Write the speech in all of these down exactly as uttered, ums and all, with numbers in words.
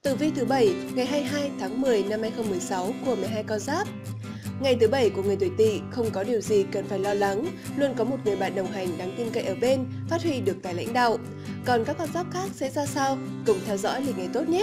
Tử vi thứ bảy ngày hai mươi hai tháng mười năm hai nghìn không trăm mười sáu của mười hai con giáp. Ngày thứ bảy của người tuổi Tỵ không có điều gì cần phải lo lắng, luôn có một người bạn đồng hành đáng tin cậy ở bên, phát huy được tài lãnh đạo. Còn các con giáp khác sẽ ra sao? Cùng theo dõi lịch ngày tốt nhé!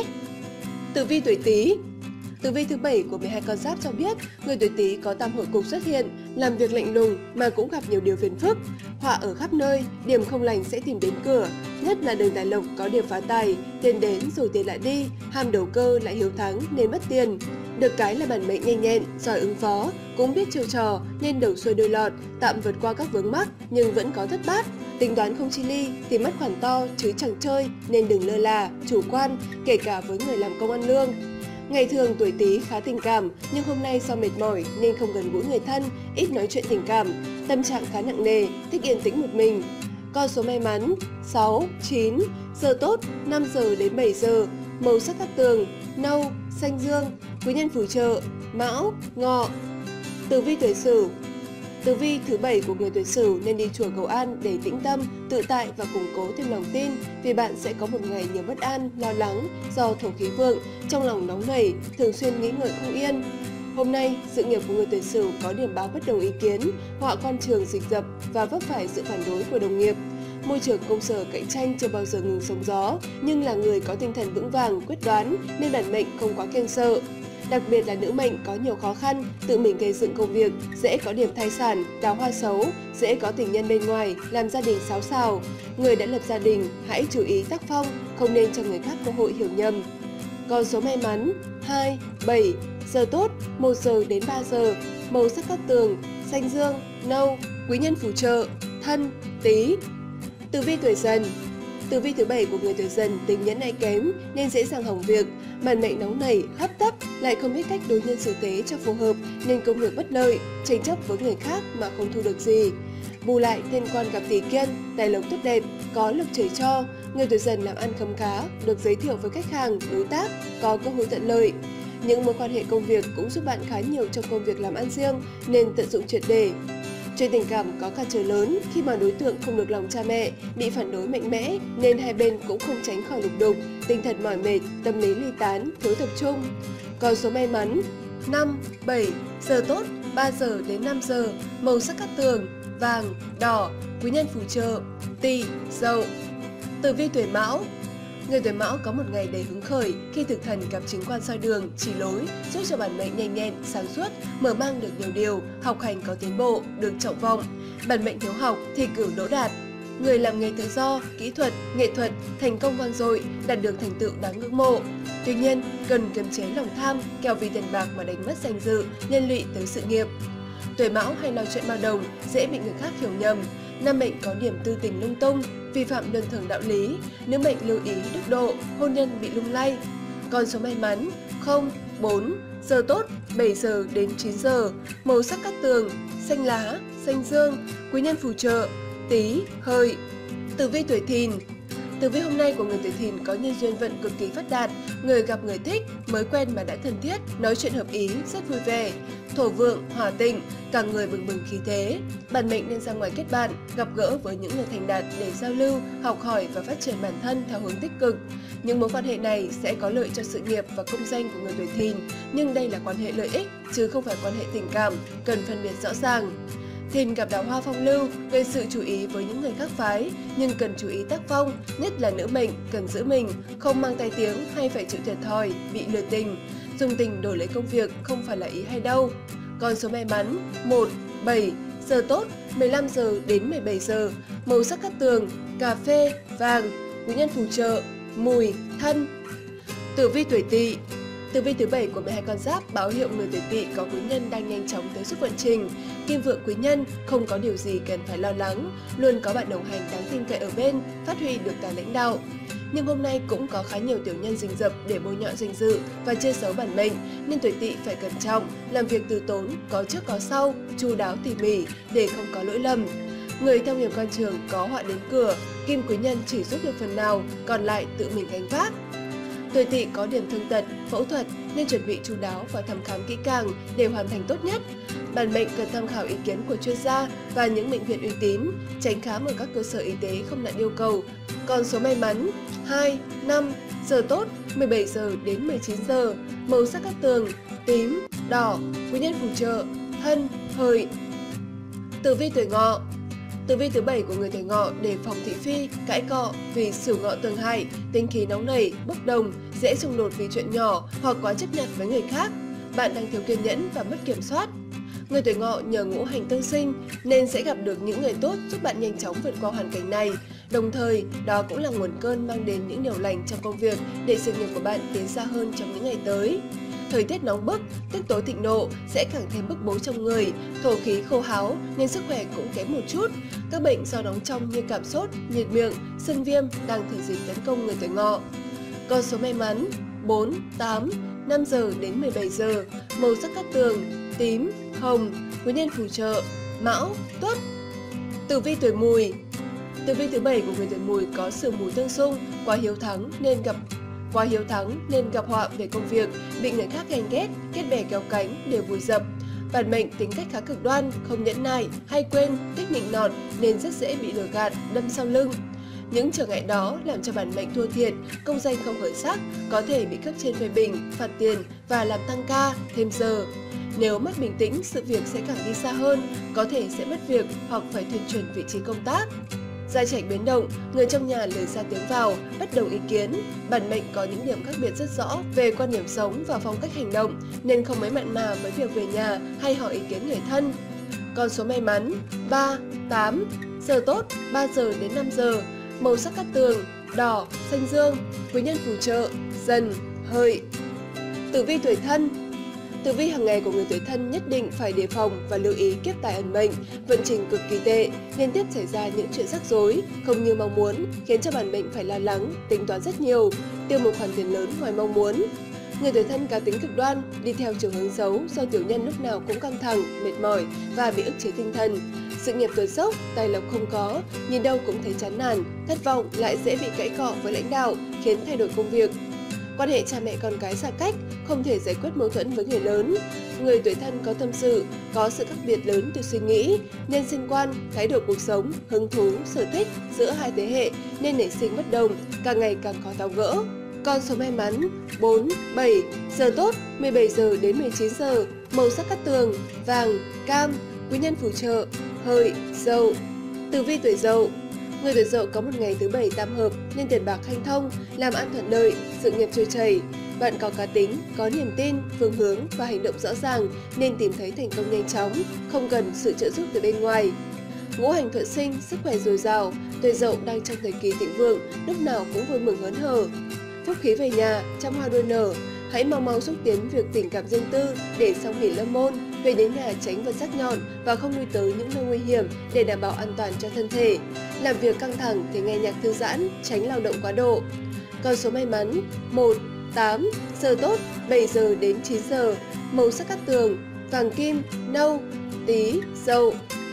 Tử vi tuổi Tý. Tử vi thứ bảy của mười hai con giáp cho biết, người tuổi Tý có tam hội cục xuất hiện, làm việc lạnh lùng mà cũng gặp nhiều điều phiền phức. Họa ở khắp nơi, điểm không lành sẽ tìm đến cửa, nhất là đường tài lộc có điểm phá tài, tiền đến rồi tiền lại đi, ham đầu cơ lại hiếu thắng nên mất tiền. Được cái là bản mệnh nhanh nhẹn, giỏi ứng phó, cũng biết chiêu trò nên đầu xuôi đuôi lọt, tạm vượt qua các vướng mắc nhưng vẫn có thất bát. Tính toán không chi ly thì mất khoản to chứ chẳng chơi, nên đừng lơ là, chủ quan, kể cả với người làm công ăn lương. Ngày thường tuổi Tý khá tình cảm, nhưng hôm nay do mệt mỏi nên không gần gũi người thân, ít nói chuyện tình cảm, tâm trạng khá nặng nề, thích yên tĩnh một mình. Con số may mắn sáu, chín, giờ tốt năm giờ đến bảy giờ, màu sắc các tường nâu, xanh dương, quý nhân phù trợ Mão, Ngọ. Tử vi tuổi Sửu. Tử vi thứ bảy của người tuổi Sửu nên đi chùa cầu an để tĩnh tâm, tự tại và củng cố thêm lòng tin, vì bạn sẽ có một ngày nhiều bất an, lo lắng do thổ khí vượng, trong lòng nóng nảy, thường xuyên nghĩ ngợi không yên. Hôm nay, sự nghiệp của người tuổi Sửu có điểm báo bất đồng ý kiến, họa quan trường dịch dập và vấp phải sự phản đối của đồng nghiệp. Môi trường công sở cạnh tranh chưa bao giờ ngừng sóng gió, nhưng là người có tinh thần vững vàng, quyết đoán nên bản mệnh không quá kiêng sợ. Đặc biệt là nữ mệnh có nhiều khó khăn, tự mình gây dựng công việc, dễ có điểm thai sản, đào hoa xấu, dễ có tình nhân bên ngoài, làm gia đình xáo xào. Người đã lập gia đình, hãy chú ý tác phong, không nên cho người khác cơ hội hiểu nhầm. Con số may mắn hai, bảy, giờ tốt một giờ đến ba giờ, màu sắc các tường xanh dương, nâu, quý nhân phù trợ Thân, Tý. Tử vi tuổi Dần. Tử vi thứ bảy của người tuổi Dần tính nhẫn nại kém nên dễ dàng hỏng việc, bản mệnh nóng nảy, hấp tấp, lại không biết cách đối nhân xử thế cho phù hợp nên công việc bất lợi, tranh chấp với người khác mà không thu được gì. Bù lại thiên quan gặp tỷ kiên, tài lộc tốt đẹp, có lực trời cho, người tuổi Dần làm ăn khấm khá, được giới thiệu với khách hàng, đối tác, có cơ hội thuận lợi. Những mối quan hệ công việc cũng giúp bạn khá nhiều trong công việc làm ăn riêng nên tận dụng triệt để. Chuyện tình cảm có cản trở lớn khi mà đối tượng không được lòng cha mẹ, bị phản đối mạnh mẽ nên hai bên cũng không tránh khỏi lục đục, tinh thần mỏi mệt, tâm lý ly tán, thiếu tập trung. Con số may mắn năm, bảy, giờ tốt ba giờ đến năm giờ, màu sắc các tường vàng, đỏ, quý nhân phù trợ Tỵ, Dậu. Tử vi tuổi Mão. Người tuổi Mão có một ngày đầy hứng khởi khi thực thần gặp chính quan soi đường, chỉ lối, giúp cho bản mệnh nhanh nhẹn, sáng suốt, mở mang được nhiều điều, học hành có tiến bộ, được trọng vọng. Bản mệnh hiếu học thì cử đỗ đạt. Người làm nghề tự do, kỹ thuật, nghệ thuật, thành công vang dội, đạt được thành tựu đáng ngưỡng mộ. Tuy nhiên, cần kiềm chế lòng tham, kẻo vì tiền bạc mà đánh mất danh dự, liên lụy tới sự nghiệp. Tuổi Mão hay nói chuyện bao đồng, dễ bị người khác hiểu nhầm. Nam mệnh có điểm tư tình lung tung, vi phạm luân thường đạo lý, nữ mệnh lưu ý đức độ, hôn nhân bị lung lay. Con số may mắn không, bốn, giờ tốt bảy giờ đến chín giờ, màu sắc các tường xanh lá, xanh dương, quý nhân phù trợ Tý, Hợi. Tử vi tuổi Thìn. Tử vi hôm nay của người tuổi Thìn có nhân duyên vận cực kỳ phát đạt, người gặp người thích, mới quen mà đã thân thiết, nói chuyện hợp ý, rất vui vẻ. Thổ vượng, hỏa tịnh, cả người bừng bừng khí thế. Bản mệnh nên ra ngoài kết bạn, gặp gỡ với những người thành đạt để giao lưu, học hỏi và phát triển bản thân theo hướng tích cực. Những mối quan hệ này sẽ có lợi cho sự nghiệp và công danh của người tuổi Thìn, nhưng đây là quan hệ lợi ích chứ không phải quan hệ tình cảm, cần phân biệt rõ ràng. Thìn gặp đào hoa phong lưu, gây sự chú ý với những người khác phái, nhưng cần chú ý tác phong, nhất là nữ mệnh cần giữ mình, không mang tai tiếng hay phải chịu thiệt thòi, bị lừa tình. Dùng tình đổi lấy công việc không phải là ý hay đâu. Con số may mắn một, bảy, giờ tốt mười lăm giờ đến mười bảy giờ, màu sắc các tường cà phê, vàng, quý nhân phù trợ Mùi, Thân. Tử vi tuổi Tỵ. Tử vi thứ bảy của mười hai con giáp báo hiệu người tuổi Tỵ có quý nhân đang nhanh chóng tới giúp vận trình. Kim vượng quý nhân, không có điều gì cần phải lo lắng, luôn có bạn đồng hành đáng tin cậy ở bên, phát huy được tài lãnh đạo. Nhưng hôm nay cũng có khá nhiều tiểu nhân rình rập để bôi nhọ danh dự và chơi xấu bản mệnh, nên tuổi Tỵ phải cẩn trọng, làm việc từ tốn, có trước có sau, chu đáo tỉ mỉ để không có lỗi lầm. Người theo nghiệp quan trường có họa đến cửa, kim quý nhân chỉ giúp được phần nào, còn lại tự mình gánh vác. Tuổi Tỵ có điểm thương tật, phẫu thuật nên chuẩn bị chu đáo và thăm khám kỹ càng để hoàn thành tốt nhất. Bản mệnh cần tham khảo ý kiến của chuyên gia và những bệnh viện uy tín, tránh khám ở các cơ sở y tế không đạt yêu cầu. Con số may mắn hai, năm, giờ tốt mười bảy giờ đến mười chín giờ, màu sắc cát tường tím, đỏ, quý nhân phù trợ Thân, Hợi. Tử vi tuổi Ngọ. Tử vi thứ bảy của người tuổi Ngọ đề phòng thị phi, cãi cọ vì Sửu Ngọ tường hại, tính khí nóng nảy, bốc đồng, dễ xung đột vì chuyện nhỏ hoặc quá chấp nhận với người khác. Bạn đang thiếu kiên nhẫn và mất kiểm soát. Người tuổi Ngọ nhờ ngũ hành tương sinh nên sẽ gặp được những người tốt giúp bạn nhanh chóng vượt qua hoàn cảnh này. Đồng thời, đó cũng là nguồn cơn mang đến những điều lành trong công việc để sự nghiệp của bạn tiến xa hơn trong những ngày tới. Thời tiết nóng bức, tức tối thịnh nộ sẽ càng thêm bức bối trong người, thổ khí khô háo nên sức khỏe cũng kém một chút. Các bệnh do nóng trong như cảm sốt, nhiệt miệng, sưng viêm đang thừa dịp tấn công người tuổi Ngọ. Con số may mắn bốn, tám, năm giờ đến mười bảy giờ, màu sắc cát tường tím, hồng, quý nhân phù trợ Mão, Tuất. Tử vi tuổi Mùi. Tử vi thứ bảy của người tuổi Mùi có Sửu Mùi tương xung, quá hiếu thắng nên gặp quá hiếu thắng nên gặp họa về công việc, bị người khác ganh ghét, kết bè kéo cánh để vùi dập. Bản mệnh tính cách khá cực đoan, không nhẫn nại, hay quên, thích nịnh nọt nên rất dễ bị lừa gạt, đâm sau lưng. Những trở ngại đó làm cho bản mệnh thua thiệt, công danh không khởi sắc, có thể bị cấp trên phê bình, phạt tiền và làm tăng ca, thêm giờ. Nếu mất bình tĩnh, sự việc sẽ càng đi xa hơn, có thể sẽ mất việc hoặc phải thuyên chuyển vị trí công tác. Gia trạch biến động, người trong nhà lời ra tiếng vào, bất đồng ý kiến. Bản mệnh có những điểm khác biệt rất rõ về quan điểm sống và phong cách hành động, nên không mấy mặn mà với việc về nhà hay hỏi ý kiến người thân. Con số may mắn ba, tám, giờ tốt ba giờ đến năm giờ, màu sắc cát tường đỏ, xanh dương, quý nhân phù trợ Dần, Hợi. Tử vi tuổi Thân. Tử vi hàng ngày của người tuổi Thân nhất định phải đề phòng và lưu ý kiếp tài ẩn mệnh, vận trình cực kỳ tệ, liên tiếp xảy ra những chuyện rắc rối không như mong muốn, khiến cho bản mệnh phải lo lắng, tính toán rất nhiều, tiêu một khoản tiền lớn ngoài mong muốn. Người tuổi Thân cá tính cực đoan, đi theo chiều hướng xấu do tiểu nhân lúc nào cũng căng thẳng, mệt mỏi và bị ức chế tinh thần. Sự nghiệp tuột dốc, tài lộc không có, nhìn đâu cũng thấy chán nản, thất vọng, lại dễ bị cãi cọ với lãnh đạo, khiến thay đổi công việc. Quan hệ cha mẹ con cái xa cách, không thể giải quyết mâu thuẫn với người lớn. Người tuổi Thân có tâm sự, có sự khác biệt lớn từ suy nghĩ, nhân sinh quan, thái độ cuộc sống, hứng thú, sở thích giữa hai thế hệ nên nảy sinh bất đồng, càng ngày càng khó tháo gỡ. Con số may mắn bốn, bảy, giờ tốt mười bảy giờ đến mười chín giờ, màu sắc cát tường vàng, cam, quý nhân phù trợ Hợi, Dậu. Tử vi tuổi Dậu. Người tuổi Dậu có một ngày thứ bảy tam hợp nên tiền bạc hanh thông, làm ăn thuận lợi, sự nghiệp trôi chảy. Bạn có cá tính, có niềm tin, phương hướng và hành động rõ ràng nên tìm thấy thành công nhanh chóng, không cần sự trợ giúp từ bên ngoài. Ngũ hành thuận sinh, sức khỏe dồi dào, tuổi Dậu đang trong thời kỳ thịnh vượng, lúc nào cũng vui mừng hớn hở. Phúc khí về nhà, trăm hoa đua nở, hãy mau mau xúc tiến việc tình cảm riêng tư để xong hỷ lâm môn, về đến nhà tránh vật sắc nhọn và không lui tới những nơi nguy hiểm để đảm bảo an toàn cho thân thể. Làm việc căng thẳng thì nghe nhạc thư giãn, tránh lao động quá độ. Con số may mắn một, tám, giờ tốt bảy giờ đến chín giờ, màu sắc cát tường vàng kim, nâu, Tý, Dậu.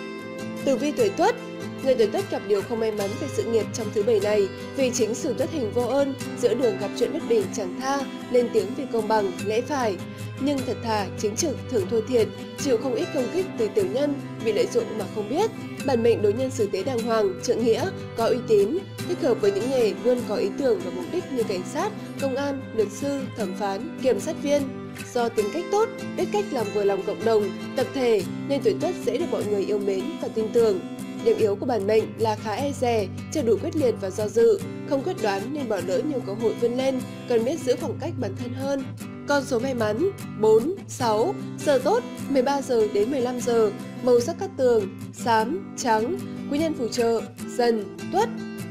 Tử vi tuổi Tuất. Người tuổi Tuất gặp điều không may mắn về sự nghiệp trong thứ bảy này vì chính Sửu Tuất hình vô ơn, giữa đường gặp chuyện bất bình chẳng tha, lên tiếng vì công bằng, lẽ phải. Nhưng thật thà, chính trực, thường thua thiệt, chịu không ít công kích từ tiểu nhân, bị lợi dụng mà không biết. Bản mệnh đối nhân xử thế đàng hoàng, trượng nghĩa, có uy tín, thích hợp với những nghề luôn có ý tưởng và mục đích như cảnh sát, công an, luật sư, thẩm phán, kiểm sát viên. Do tính cách tốt, biết cách làm vừa lòng cộng đồng, tập thể nên tuổi Tuất dễ được mọi người yêu mến và tin tưởng. Điểm yếu của bản mệnh là khá e dè, chưa đủ quyết liệt và do dự, không quyết đoán nên bỏ lỡ nhiều cơ hội vươn lên, cần biết giữ khoảng cách bản thân hơn. Con số may mắn bốn, sáu, giờ tốt mười ba giờ đến mười lăm giờ, màu sắc cát tường xám, trắng, quý nhân phù trợ Dần, Tuất.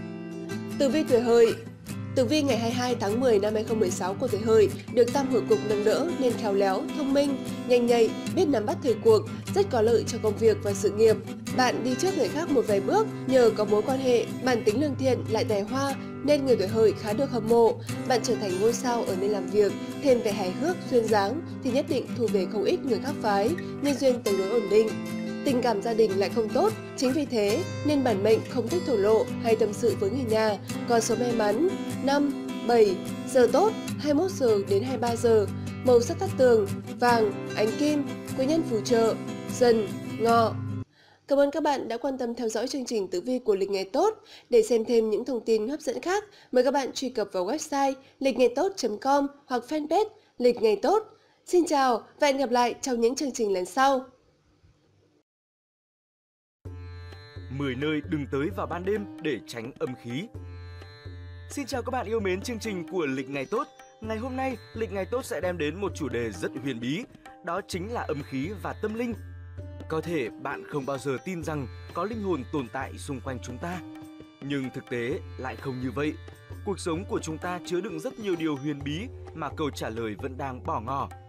Tử vi tuổi Hợi. Tử vi ngày hai mươi hai tháng mười năm hai nghìn không trăm mười sáu của tuổi Hợi được tam hợp cục nâng đỡ nên khéo léo, thông minh, nhanh nhạy, biết nắm bắt thời cuộc, rất có lợi cho công việc và sự nghiệp. Bạn đi trước người khác một vài bước nhờ có mối quan hệ, bản tính lương thiện lại tài hoa nên người tuổi Hợi khá được hâm mộ. Bạn trở thành ngôi sao ở nơi làm việc, thêm vẻ hài hước, duyên dáng thì nhất định thu về không ít người khác phái, nhân duyên tương đối ổn định. Tình cảm gia đình lại không tốt, chính vì thế nên bản mệnh không thích thổ lộ hay tâm sự với người nhà. Con số may mắn năm, bảy. Giờ tốt hai mươi mốt giờ đến hai mươi ba giờ. Màu sắc cát tường: vàng, ánh kim. Quý nhân phù trợ: Dần, Ngọ. Cảm ơn các bạn đã quan tâm theo dõi chương trình tử vi của lịch ngày tốt. Để xem thêm những thông tin hấp dẫn khác, mời các bạn truy cập vào website lịch ngày tốt chấm com hoặc fanpage Lịch Ngày Tốt. Xin chào và hẹn gặp lại trong những chương trình lần sau. mười nơi đừng tới vào ban đêm để tránh âm khí. Xin chào các bạn yêu mến chương trình của Lịch Ngày Tốt. Ngày hôm nay, Lịch Ngày Tốt sẽ đem đến một chủ đề rất huyền bí, đó chính là âm khí và tâm linh. Có thể bạn không bao giờ tin rằng có linh hồn tồn tại xung quanh chúng ta, nhưng thực tế lại không như vậy. Cuộc sống của chúng ta chứa đựng rất nhiều điều huyền bí mà câu trả lời vẫn đang bỏ ngỏ.